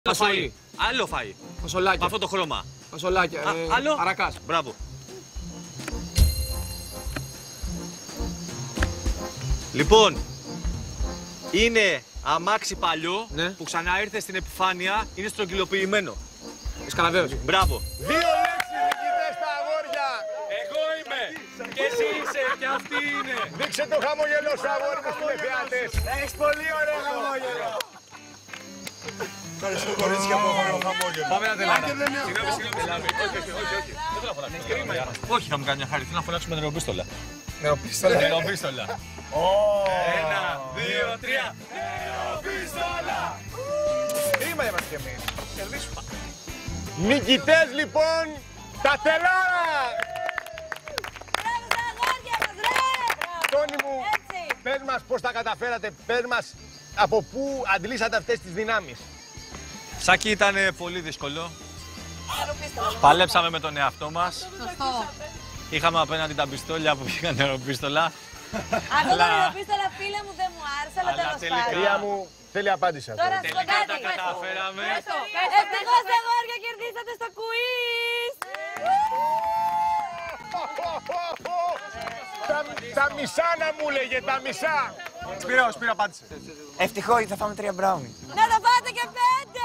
Φαΐ. Άλλο φαΐ. Φασολάκια. Με αυτό το χρώμα. Φασολάκια. Άλλο. Αρακάς. Μπράβο. Λοιπόν, είναι αμάξι παλιό που ξανά ήρθε στην επιφάνεια, είναι στρογγυλοποιημένο. Σκαναβαίος. Μπράβο. 2 λέξεις νικητές στα αγόρια. Εγώ είμαι. Και εσύ είσαι και αυτή είναι. Δείξε το χαμόγελο σου αγόρι μου στους τηλεθεατές. Έχεις πολύ ωραίο χαμόγελο. Ευχαριστώ κορίτσια που έχω το χαμόγελο. Πάμε να τελειώσουμε. Συγγνώμη. Όχι. Δεν θέλω να φωνάξω. Όχι, θα μου κάνει μια χάρη. Θέλω να φωνάξουμε νεροπίστολα. Νεροπίστολα. 1, 2, 3. Νεροπίστολα. Κρίμα είμαστε κι εμείς. Κερδίσουμε. Νικητές λοιπόν, τα τελάρα. Μπράβο στα αγόρια μας, ρε! Τόνι μου, Έτσι. πες μας πώς τα καταφέρατε, πες μας από πού αντλήσατε αυτές τις δυνάμεις. Σάκη, ήταν πολύ δύσκολο. Παλέψαμε με τον εαυτό μας. Σωστό. Είχαμε απέναντι τα πιστόλια που πήγαν νεροπίστολα. Αυτό το νεροπίστολα, φίλε μου, δεν μου άρεσε, αλλά τέλος πάντων. Κυρία μου, θέλει απάντηση αυτό. Τώρα σου πω Τελικά τα κάτι. καταφέραμε. Ευτυχώς αγόρια κερδίσατε στο quiz. Τα μισά να μου λέγε, τα μισά. Σπύρο, απάντησε. Ευτυχώς θα φάμε 3 μπράουνι. Να τα πάτε και 5.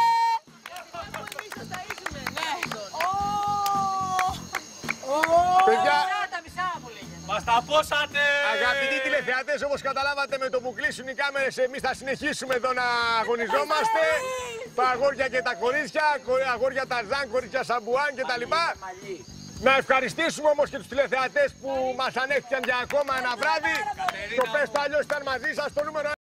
Παιδιά, Μας τα πόσατε! αγαπητοί τηλεθεατές, όπως καταλάβατε με το που κλείσουν οι κάμερες, εμείς θα συνεχίσουμε εδώ να αγωνιζόμαστε. Τα αγόρια και τα κορίτσια, αγόρια Ταρζάν, κορίτσια Σαμπουάν κτλ. Να ευχαριστήσουμε όμως και τους τηλεθεατές που μας ανέχτηκαν για ακόμα ένα βράδυ. Το πες το αλλιώς ήταν μαζί σας το νούμερο